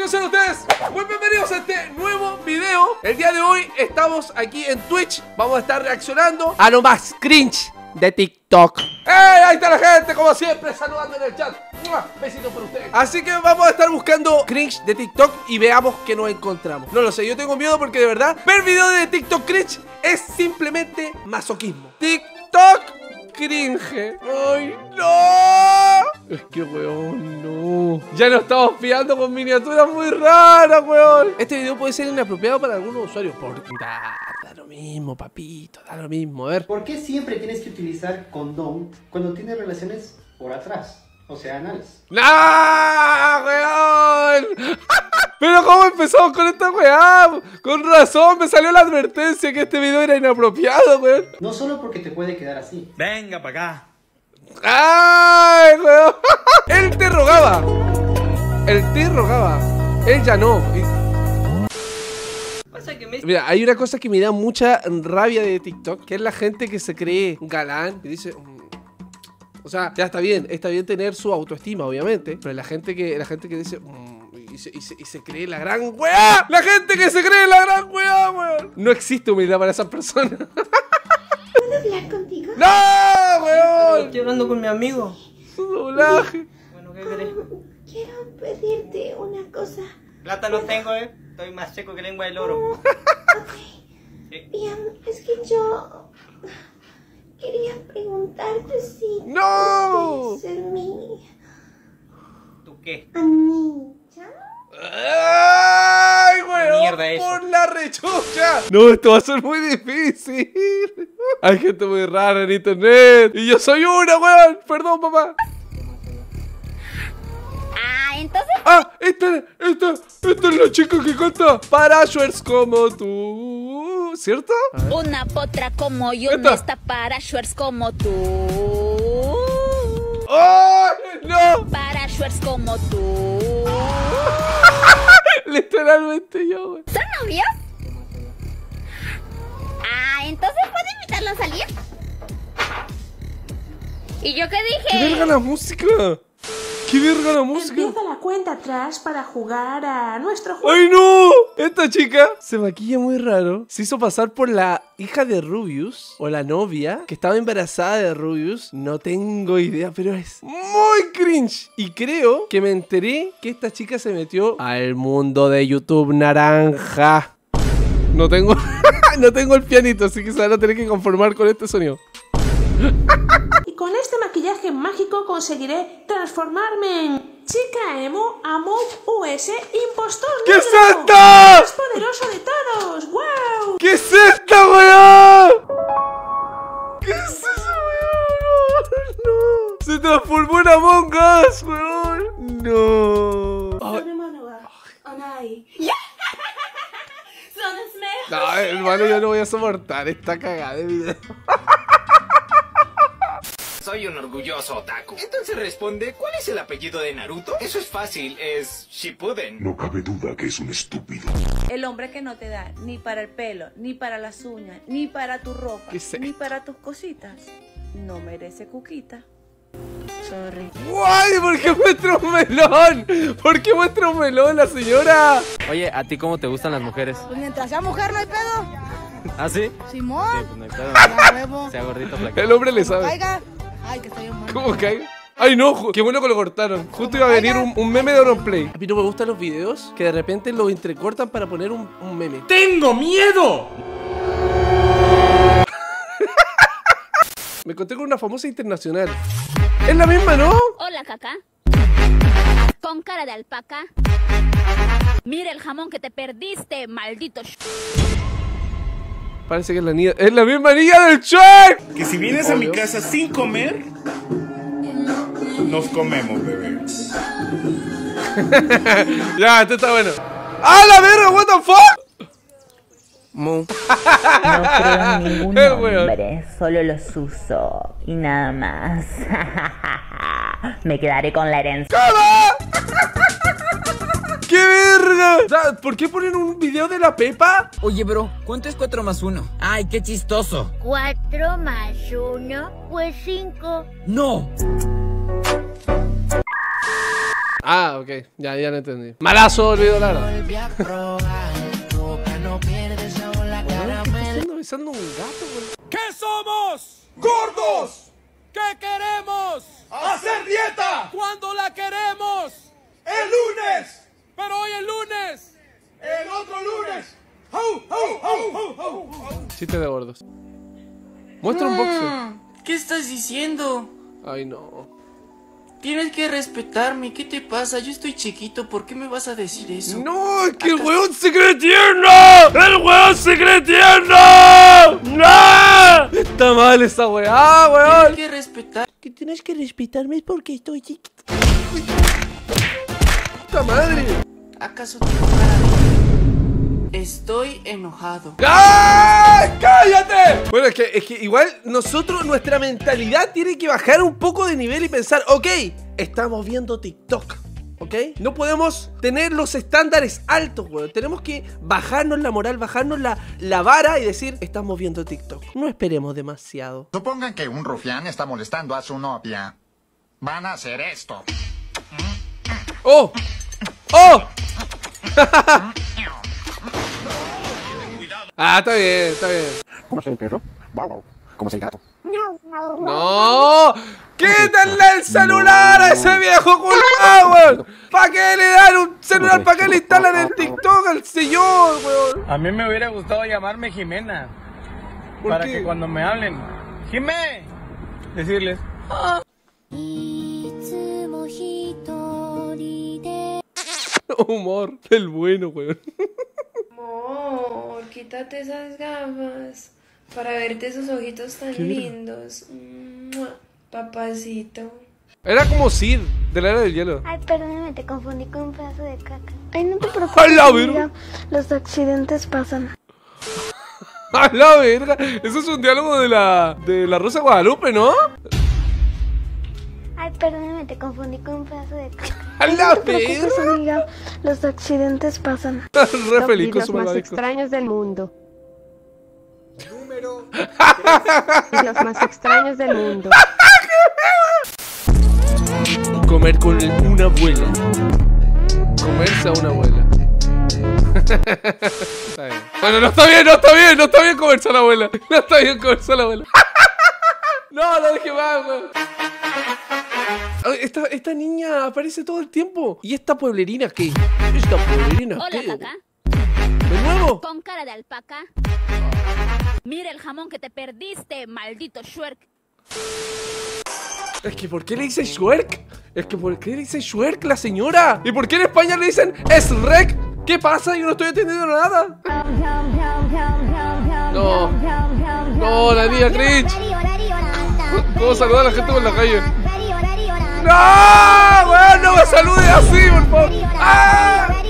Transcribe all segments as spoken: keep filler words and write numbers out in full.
chicos, sean ustedes muy bienvenidos a este nuevo video. El día de hoy estamos aquí en Twitch. Vamos a estar reaccionando a lo más cringe de TikTok. ¡Eh! Ahí está la gente, como siempre, saludando en el chat. ¡Mua! Besitos por ustedes. Así que vamos a estar buscando cringe de TikTok y veamos qué nos encontramos. No lo sé, yo tengo miedo porque de verdad ver videos de TikTok cringe es simplemente masoquismo. TikTok cringe. ¡Ay, no! Es que, weón, no. Ya nos estamos pillando con miniaturas muy raras, weón. Este video puede ser inapropiado para algunos usuarios. Porque da, da lo mismo, papito, da lo mismo. A ver. ¿Por qué siempre tienes que utilizar condón cuando tienes relaciones por atrás? O sea, anales. ¡No, weón! Pero ¿cómo empezamos con esta weá? Con razón me salió la advertencia que este video era inapropiado, weón. No solo porque te puede quedar así. Venga para acá. ¡Ay, weón! Él te rogaba. Él te rogaba. Él ya no. Mira, hay una cosa que me da mucha rabia de TikTok, que es la gente que se cree galán y dice... O sea, ya está bien, está bien tener su autoestima, obviamente. Pero la gente que, la gente que dice... Y se, y, se, y se cree la gran weá. La gente que se cree la gran weá, weón. No existe humildad para esas personas. ¿Puedo hablar contigo? ¡No, weón! Estoy hablando con mi amigo. Su doblaje. Bueno, ¿qué querés? Quiero pedirte una cosa. Plata no tengo, eh. Estoy más seco que lengua de loro. Ok. Bien, es que yo quería preguntarte si ¡No! puedes ser mi ¿Tú qué? amiga. ¡Ay, weón! Mierda eso. ¡Por la rechucha! No, esto va a ser muy difícil. Hay gente muy rara en internet. Y yo soy una, weón. Perdón, papá. Ah, entonces... Ah, esta, esta, esta es la chica que canta para Schwerz como tú. ¿Cierto? Una potra como yo Esta. no está para Schwerz como tú. ¡Ay, no! Para Schwerz como tú. Literalmente yo, güey. ¿Son novios? Ah, entonces ¿puedo invitarlo a salir? ¿Y yo qué ¡Qué dije? verga la música! ¡Qué verga la música! Empieza la cuenta atrás para jugar a nuestro juego. ¡Ay, no! Esta chica se maquilla muy raro. Se hizo pasar por la hija de Rubius, o la novia, que estaba embarazada de Rubius. No tengo idea, pero es muy cringe. Y creo que me enteré que esta chica se metió al mundo de YouTube naranja. No tengo, no tengo el pianito, así que se van a tener que conformar con este sonido. Y con este maquillaje mágico conseguiré transformarme en chica emo, amo, U S, impostor ¿Qué negro, es esto? el más poderoso de todos. ¡Wow! ¿Qué es esta, weón? ¿Qué es eso, weón? No. Se transformó en Among Us, weón. No. Ay, no, hermano, yo no voy a soportar esta cagada de video. Soy un orgulloso otaku. Entonces responde, ¿cuál es el apellido de Naruto? Eso es fácil, es Shippuden. No cabe duda que es un estúpido. El hombre que no te da ni para el pelo, ni para las uñas, ni para tu ropa, ¿Qué es ni esto? para tus cositas, no merece cuquita. Sorry. ¡Guay! ¿Por qué muestra un melón? ¿Por qué muestra un melón la señora? Oye, ¿a ti cómo te gustan las mujeres? Pues mientras sea mujer no hay pedo. ¿Ah, sí? Simón. Sí, pues no hay pedo. Huevo. Sea gordito, flaquito. El hombre le sabe. Caiga. Ay, que estoy mal. ¿Cómo caiga? ¡Ay, no! ju- ¡Qué bueno que lo cortaron! Justo iba a venir un, un meme de Auronplay. A mí no me gustan los videos que de repente los entrecortan para poner un, un meme. ¡Tengo miedo! Me encontré con una famosa internacional. Es la misma, ¿no? Hola, caca. Con cara de alpaca. Mira el jamón que te perdiste, maldito. sh- Parece que es la niña. ¡Es la misma niña del Shrek! Que si vienes a mi casa sin comer, nos comemos, bebé. Ya, esto está bueno. ¡Ah, la verga! ¿What the fuck? Mu. No creo en ningún El weón. nombre, solo los uso y nada más. Me quedaré con la herencia. ¿Cómo? ¡Qué verga! O sea, ¿por qué ponen un video de la Pepa? Oye, bro, ¿cuánto es cuatro más uno? Ay, qué chistoso. Cuatro más uno, pues cinco. ¡No! Ah, ok, ya, ya lo entendí. Malazo, olvido la verdad. Bueno, besando un gato, güey. ¿Qué somos? ¡Gordos! ¿Qué queremos? ¡Hacer dieta! ¿Cuándo la queremos? ¡El lunes! ¡Pero hoy es lunes! ¡El otro lunes! ¡Ho, ho, ho, ho, ho! Chiste de gordos. Muestra un boxeo. ¿Qué estás diciendo? Ay, no. Tienes que respetarme. ¿Qué te pasa? Yo estoy chiquito. ¿Por qué me vas a decir eso? No, es que el weón se cree tierno. El weón se cree tierno. ¡No! Está mal esa weá, weón. Tienes que respetar. Que tienes que respetarme porque estoy chiquito. ¡Puta madre! ¿Acaso tengo cara de... Estoy enojado. ¡Ay! ¡Cállate! Bueno, es que, es que igual nosotros, nuestra mentalidad tiene que bajar un poco de nivel y pensar, ok, estamos viendo TikTok, ¿ok? No podemos tener los estándares altos, weón. Tenemos que bajarnos la moral, bajarnos la, la vara y decir, estamos viendo TikTok. No esperemos demasiado. Supongan que un rufián está molestando a su novia. Van a hacer esto. ¡Oh! ¡Oh! Ah, está bien, está bien. ¿Cómo es el perro? Wow, ¿cómo es el gato? ¡No! ¡Quítenle el celular a ese viejo culpado, weón! ¿Para qué le dan un celular? ¿Para qué le instalan el TikTok al señor, weón? A mí me hubiera gustado llamarme Jimena. Para qué? que cuando me hablen, ¡Jimé! Decirles. Humor del bueno, weón. Amor, quítate esas gafas para verte esos ojitos tan ¿Qué? lindos. ¡Mua! Papacito. Era como Sid, de la era del hielo. Ay, perdóname, te confundí con un pedazo de caca. Ay, no te ¡A preocupes, la amiga. verga! Los accidentes pasan. ¡A la verga! Eso es un diálogo de la, de la Rosa Guadalupe, ¿no? Ay, perdóname, te confundí con un pedazo de caca. ¡A Ay, la no te preocupes, verga! amiga. Los accidentes pasan. Re feliz con Los su más malvadisco. extraños del mundo. Número Los más extraños del mundo. Comer con una abuela. Comerse a una abuela. Está bien. Bueno, no está bien, no está bien, no está bien comerse a la abuela. No está bien comerse a la abuela. No, no dejé más, weón. Ay, Esta, esta niña aparece todo el tiempo. ¿Y esta pueblerina qué? ¿Esta pueblerina Hola, qué? caca. ¿De nuevo? Con cara de alpaca. Mira el jamón que te perdiste, maldito Shrek. Es que ¿por qué le dice Shrek? Es que ¿por qué le dice Shrek la señora? ¿Y por qué en España le dicen Shrek? ¿Qué pasa? Yo no estoy entendiendo nada. No. No, la niña cringe. ¿Cómo saludar a la gente por la calle? ¡No! ¡Weón, no me salude así, por favor! ¡Ah!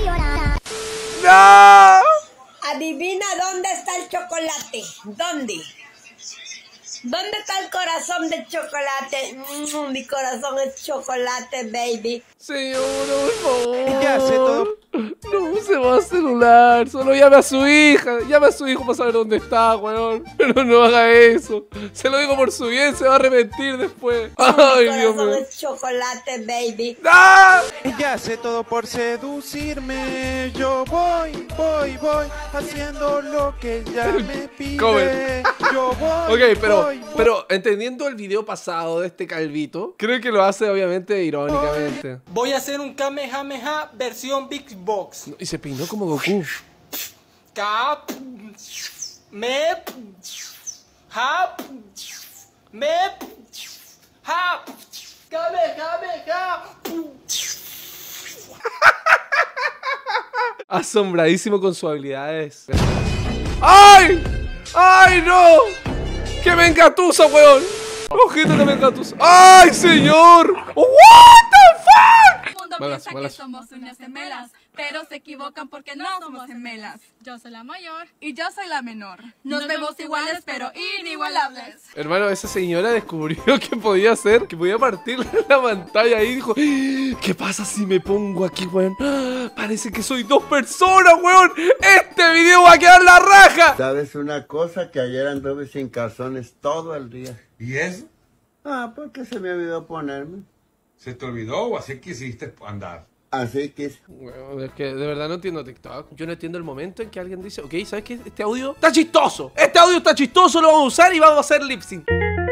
¡No! Adivina dónde está el chocolate. ¿Dónde? ¿Dónde está el corazón de chocolate? Mm, mi corazón es chocolate, baby. Señora, por favor. ¿Qué hace todo? No use más celular. Solo llame a su hija. Llame a su hijo para saber dónde está, weón. Pero no haga eso. Se lo digo por su bien. Se va a arrepentir después. Ay, mi Dios corazón mío. es chocolate, baby. ¡Ah! Ella hace todo por seducirme. Yo voy, voy, voy haciendo lo que ella me pide. Cover. Yo voy. Ok, pero, voy, voy. pero entendiendo el video pasado de este calvito, creo que lo hace obviamente irónicamente. Voy a hacer un Kamehameha versión Big Box. Y se peinó como Goku. Cap. Mep. Hap. Mep. Hap. Kamehameha. Asombradísimo con sus habilidades. ¡Ay! ¡Ay, no! ¡Que me engatusa, weón! ¡Ojito que me engatusa! ¡Ay, señor! ¡What the fuck! El mundo Malas, piensa malas. que somos unas gemelas, pero se equivocan porque no somos gemelas. Yo soy la mayor y yo soy la menor. Nos, Nos vemos iguales, pero inigualables. Hermano, esa señora descubrió que podía hacer, que podía partirle la pantalla y dijo, ¿qué pasa si me pongo aquí, weón? Parece que soy dos personas, weón. Este video va a quedar la raja. ¿Sabes una cosa? Que ayer anduve sin calzones todo el día. ¿Y eso? Ah, porque se me olvidó ponerme. ¿Se te olvidó o así quisiste andar? Así que es. Bueno, es que de verdad no entiendo TikTok. Yo no entiendo el momento en que alguien dice, ok, ¿sabes qué? Este audio está chistoso. Este audio está chistoso, lo vamos a usar y vamos a hacer lip sync.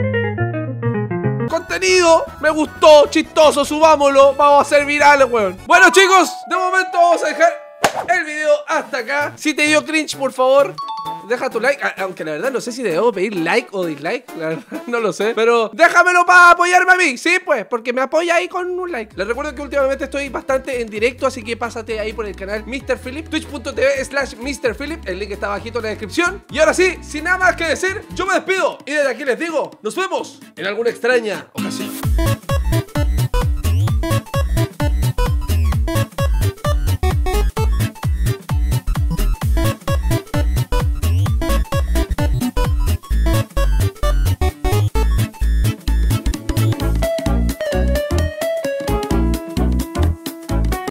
Contenido, me gustó, chistoso, subámoslo, vamos a hacer virales, weón. Bueno, chicos, de momento vamos a dejar el video hasta acá. Si te dio cringe, por favor, deja tu like. Aunque la verdad no sé si debo pedir like o dislike. La verdad no lo sé. Pero déjamelo para apoyarme a mí. Sí, pues, porque me apoya ahí con un like. Les recuerdo que últimamente estoy bastante en directo, así que pásate ahí por el canal mister Philip, twitch punto tv slash mister Philip. El link está abajito en la descripción. Y ahora sí, sin nada más que decir, yo me despido. Y desde aquí les digo, nos vemos en alguna extraña ocasión.